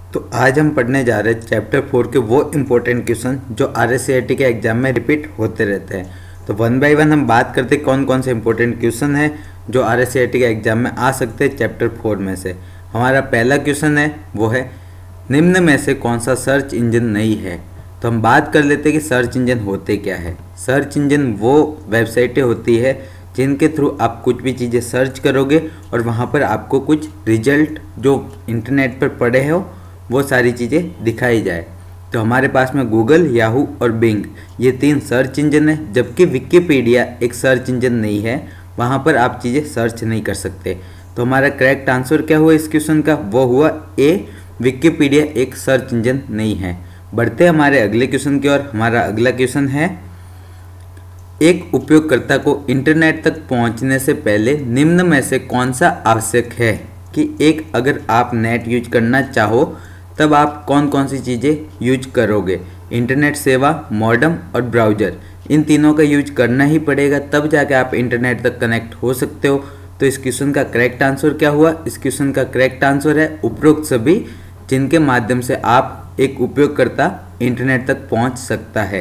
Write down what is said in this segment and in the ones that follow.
तो आज हम पढ़ने जा रहे हैं चैप्टर 4 के वो इम्पोर्टेंट क्वेश्चन जो RSCIT के एग्जाम में रिपीट होते रहते हैं। तो वन बाय वन हम बात करते हैं कौन कौन से इम्पोर्टेंट क्वेश्चन है जो RSCIT के एग्जाम में आ सकते हैं चैप्टर 4 में से। हमारा पहला क्वेश्चन है वो है निम्न में से कौन सा सर्च इंजन नहीं है। तो हम बात कर लेते हैं कि सर्च इंजन होते क्या है। सर्च इंजन वो वेबसाइटें होती है जिनके थ्रू आप कुछ भी चीज़ें सर्च करोगे और वहाँ पर आपको कुछ रिजल्ट जो इंटरनेट पर पड़े हो वो सारी चीज़ें दिखाई जाए। तो हमारे पास में गूगल, याहू और बिंग ये 3 सर्च इंजन है, जबकि विकिपीडिया एक सर्च इंजन नहीं है, वहाँ पर आप चीज़ें सर्च नहीं कर सकते। तो हमारा करेक्ट आंसर क्या हुआ इस क्वेश्चन का, वो हुआ ए, विकिपीडिया एक सर्च इंजन नहीं है। बढ़ते हमारे अगले क्वेश्चन की ओर। हमारा अगला क्वेश्चन है एक उपयोगकर्ता को इंटरनेट तक पहुंचने से पहले निम्न में से कौन सा आवश्यक है कि अगर आप नेट यूज करना चाहो तब आप कौन कौन सी चीज़ें यूज करोगे। इंटरनेट सेवा, मॉडेम और ब्राउज़र, इन तीनों का यूज करना ही पड़ेगा, तब जाके आप इंटरनेट तक कनेक्ट हो सकते हो। तो इस क्वेश्चन का करेक्ट आंसर क्या हुआ, इस क्वेश्चन का करेक्ट आंसर है उपरोक्त सभी जिनके माध्यम से आप एक उपयोगकर्ता इंटरनेट तक पहुंच सकता है।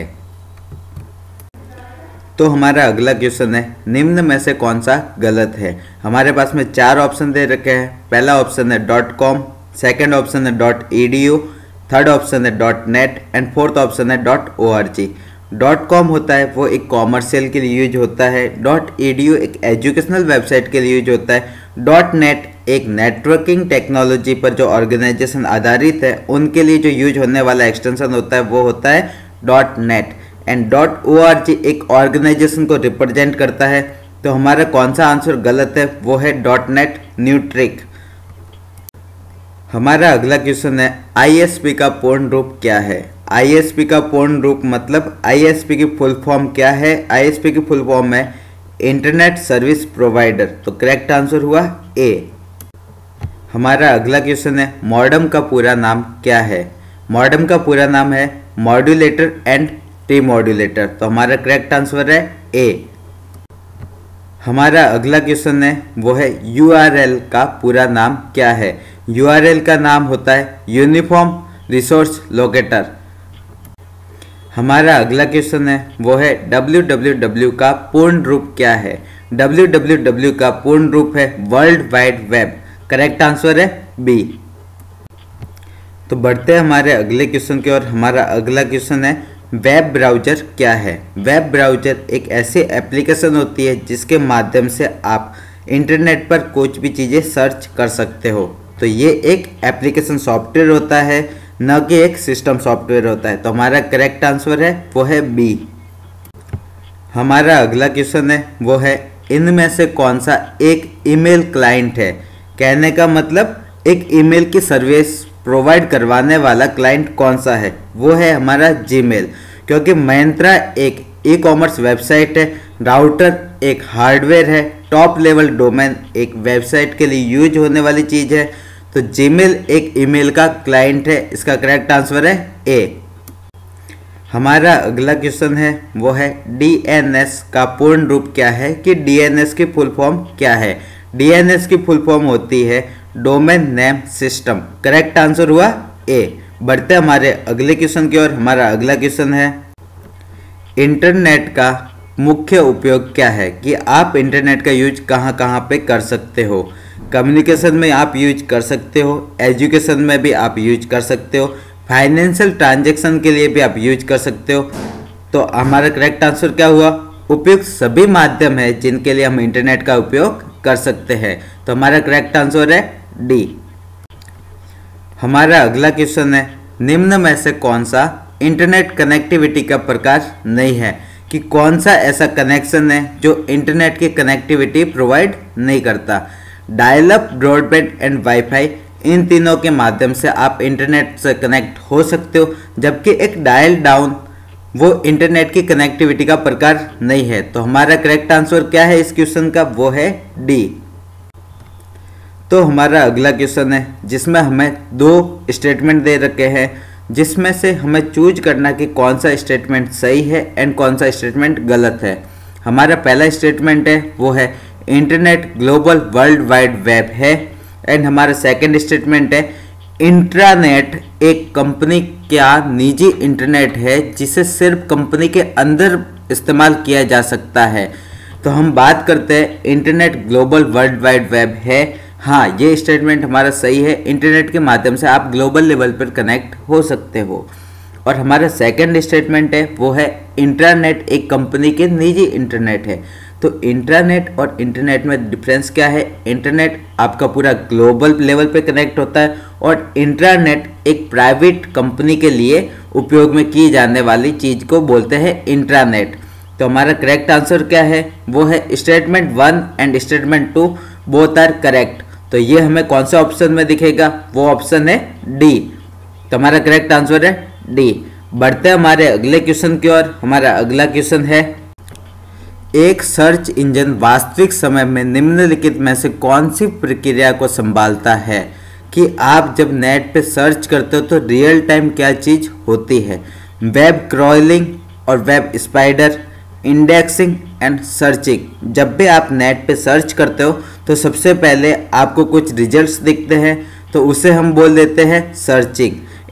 तो हमारा अगला क्वेश्चन है निम्न में से कौन सा गलत है। हमारे पास में 4 ऑप्शन दे रखे हैं। पहला ऑप्शन है .com, सेकंड ऑप्शन है .edu, थर्ड ऑप्शन है .net एंड फोर्थ ऑप्शन है .org। .com होता है वो एक कॉमर्शियल के लिए यूज होता है, .edu एक एजुकेशनल वेबसाइट के लिए यूज होता है, .net एक नेटवर्किंग टेक्नोलॉजी पर जो ऑर्गेनाइजेशन आधारित है उनके लिए जो यूज होने वाला एक्सटेंशन होता है वो होता है .net एंड .org एक ऑर्गेनाइजेशन को रिप्रेजेंट करता है। तो हमारा कौन सा आंसर गलत है, वो है .net न्यूट्रिक। हमारा अगला क्वेश्चन है ISP का पूर्ण रूप क्या है। ISP का पूर्ण रूप मतलब ISP की फुल फॉर्म क्या है। ISP की फुल फॉर्म है इंटरनेट सर्विस प्रोवाइडर। तो करेक्ट आंसर हुआ ए। हमारा अगला क्वेश्चन है मॉडेम का पूरा नाम क्या है। मॉडेम का पूरा नाम है मॉड्यूलेटर एंड डीमॉड्यूलेटर। तो हमारा करेक्ट आंसर है ए। हमारा अगला क्वेश्चन है वो है URL का पूरा नाम क्या है। URL का नाम होता है यूनिफॉर्म रिसोर्स लोकेटर। हमारा अगला क्वेश्चन है वो है www का पूर्ण रूप क्या है। www का पूर्ण रूप है world wide web. Correct answer है बी। तो बढ़ते हैं हमारे अगले क्वेश्चन की ओर। हमारा अगला क्वेश्चन है वेब ब्राउज़र क्या है। वेब ब्राउज़र एक ऐसी एप्लीकेशन होती है जिसके माध्यम से आप इंटरनेट पर कुछ भी चीज़ें सर्च कर सकते हो। तो ये एक एप्लीकेशन सॉफ्टवेयर होता है, न कि एक सिस्टम सॉफ्टवेयर होता है। तो हमारा करेक्ट आंसर है वो है बी। हमारा अगला क्वेश्चन है वो है इनमें से कौन सा एक ईमेल क्लाइंट है। कहने का मतलब एक ईमेल की सर्विस प्रोवाइड करवाने वाला क्लाइंट कौन सा है, वो है हमारा जीमेल। क्योंकि Myntra एक ई-कॉमर्स वेबसाइट है, राउटर एक हार्डवेयर है, टॉप लेवल डोमेन एक वेबसाइट के लिए यूज होने वाली चीज़ है। तो जीमेल एक ईमेल का क्लाइंट है। इसका करेक्ट आंसर है ए। हमारा अगला क्वेश्चन है वो है DNS का पूर्ण रूप क्या है कि DNS की फुल फॉर्म क्या है। DNS की फुल फॉर्म होती है domain name system. Correct answer हुआ ए। बढ़ते हमारे अगले क्वेश्चन की ओर। हमारा अगला क्वेश्चन है इंटरनेट का मुख्य उपयोग क्या है कि आप इंटरनेट का यूज कहाँ कहाँ पे कर सकते हो। कम्युनिकेशन में आप यूज कर सकते हो, एजुकेशन में भी आप यूज कर सकते हो, फाइनेंशियल ट्रांजैक्शन के लिए भी आप यूज कर सकते हो। तो हमारा करेक्ट आंसर क्या हुआ, उपयुक्त सभी माध्यम है जिनके लिए हम इंटरनेट का उपयोग कर सकते हैं। तो हमारा करेक्ट आंसर है डी। हमारा अगला क्वेश्चन है निम्न में से कौन सा इंटरनेट कनेक्टिविटी का प्रकार नहीं है कि कौन सा ऐसा कनेक्शन है जो इंटरनेट की कनेक्टिविटी प्रोवाइड नहीं करता। Dial up, broadband and wifi, इन तीनों के माध्यम से आप इंटरनेट से कनेक्ट हो सकते हो, जबकि एक डायल डाउन वो इंटरनेट की कनेक्टिविटी का प्रकार नहीं है। तो हमारा करेक्ट आंसर क्या है इस क्वेश्चन का, वो है डी। तो हमारा अगला क्वेश्चन है जिसमें हमें 2 स्टेटमेंट दे रखे हैं, जिसमें से हमें चूज करना कि कौन सा स्टेटमेंट सही है एंड कौन सा स्टेटमेंट गलत है। हमारा पहला स्टेटमेंट है वो है internet global world wide web है एंड हमारा सेकंड स्टेटमेंट है इंट्रानेट एक कंपनी का निजी इंटरनेट है जिसे सिर्फ कंपनी के अंदर इस्तेमाल किया जा सकता है। तो हम बात करते हैं internet global world wide web है। हाँ, ये स्टेटमेंट हमारा सही है। इंटरनेट के माध्यम से आप ग्लोबल लेवल पर कनेक्ट हो सकते हो। और हमारा सेकंड स्टेटमेंट है वो है इंट्रानेट एक कंपनी के निजी इंटरनेट है। तो इंट्रानेट और इंटरनेट में डिफरेंस क्या है? इंटरनेट आपका पूरा ग्लोबल लेवल पे कनेक्ट होता है और इंट्रानेट एक प्राइवेट कंपनी के लिए उपयोग में की जाने वाली चीज़ को बोलते हैं इंट्रानेट। तो हमारा करेक्ट आंसर क्या है? वो है statement 1 and statement 2 both are correct. तो ये हमें कौन सा ऑप्शन में दिखेगा? वो ऑप्शन है डी। तो हमारा करेक्ट आंसर है डी। बढ़ते हैं हमारे अगले क्वेश्चन की ओर। हमारा अगला क्वेश्चन है, एक सर्च इंजन वास्तविक समय में निम्नलिखित में से कौन सी प्रक्रिया को संभालता है? कि आप जब नेट पे सर्च करते हो तो रियल टाइम क्या चीज़ होती है? वेब क्रॉलिंग और web spider, indexing and searching. जब भी आप नेट पे सर्च करते हो तो सबसे पहले आपको कुछ रिजल्ट्स दिखते हैं तो उसे हम बोल देते हैं सर्चिंग।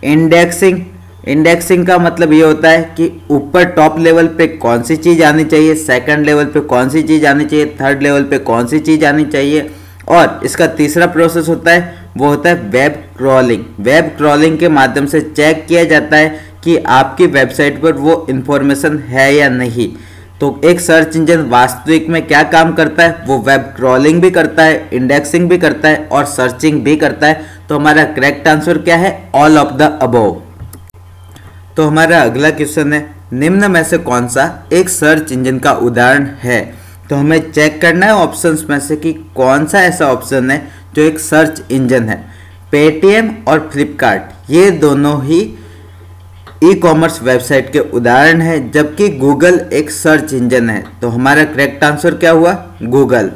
इंडेक्सिंग का मतलब ये होता है कि ऊपर टॉप लेवल पे कौन सी चीज़ आनी चाहिए, सेकंड लेवल पे कौन सी चीज़ आनी चाहिए, थर्ड लेवल पे कौन सी चीज़ आनी चाहिए। और इसका तीसरा प्रोसेस होता है वो होता है वेब क्रॉलिंग। वेब क्रॉलिंग के माध्यम से चेक किया जाता है कि आपकी वेबसाइट पर वो इन्फॉर्मेशन है या नहीं। तो एक सर्च इंजन वास्तविक में क्या काम करता है? वो वेब क्रॉलिंग भी करता है, इंडेक्सिंग भी करता है और सर्चिंग भी करता है। तो हमारा करेक्ट आंसर क्या है? All of the above. तो हमारा अगला क्वेश्चन है, निम्न में से कौन सा एक सर्च इंजन का उदाहरण है? तो हमें चेक करना है ऑप्शंस में से कि कौन सा ऐसा ऑप्शन है जो एक सर्च इंजन है। पेटीएम और फ्लिपकार्ट ये दोनों ही ई कॉमर्स वेबसाइट के उदाहरण है, जबकि गूगल एक सर्च इंजन है। तो हमारा करेक्ट आंसर क्या हुआ? गूगल।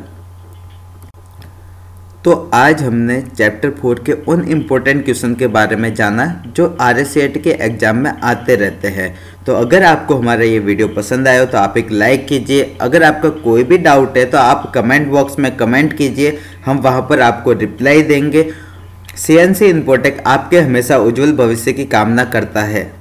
तो आज हमने चैप्टर 4 के उन इम्पोर्टेंट क्वेश्चन के बारे में जाना जो RSCET के एग्जाम में आते रहते हैं। तो अगर आपको हमारा ये वीडियो पसंद आया हो तो आप एक लाइक कीजिए। अगर आपका कोई भी डाउट है तो आप कमेंट बॉक्स में कमेंट कीजिए, हम वहाँ पर आपको रिप्लाई देंगे। CNC इन्फोटेक आपके हमेशा उज्जवल भविष्य की कामना करता है।